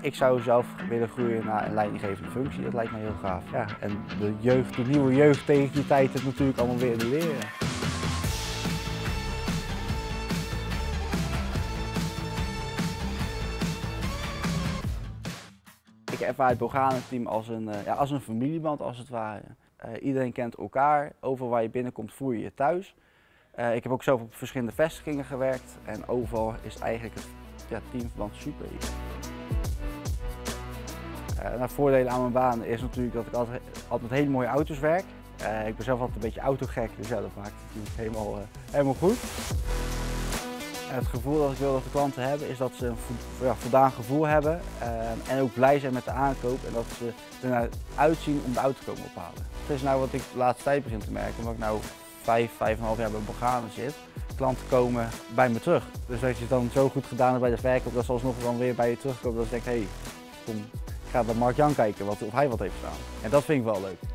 Ik zou zelf willen groeien naar een leidinggevende functie, dat lijkt me heel gaaf. Ja, en de nieuwe jeugd tegen die tijd het natuurlijk allemaal weer leren. Ik ervaar het Borgana-team als een familieband als het ware. Iedereen kent elkaar, overal waar je binnenkomt voel je je thuis. Ik heb ook zelf op verschillende vestigingen gewerkt en overal is eigenlijk het teamverband super. Voordelen aan mijn baan is natuurlijk dat ik altijd met hele mooie auto's werk. Ik ben zelf altijd een beetje autogek, dus ja, dat maakt het natuurlijk helemaal goed. Het gevoel dat ik wil dat de klanten hebben is dat ze een voldaan gevoel hebben en ook blij zijn met de aankoop en dat ze ernaar uitzien om de auto te komen ophalen. Het is nou wat ik de laatste tijd begin te merken, omdat ik nou 5,5 jaar bij Borgana zit. Klanten komen bij me terug. Dus als je het dan zo goed gedaan hebt bij de verkoop, dat ze alsnog dan weer bij je terugkomen. Dat je denkt, hé, kom, ik ga bij Mark-Jan kijken of hij wat heeft gedaan. En dat vind ik wel leuk.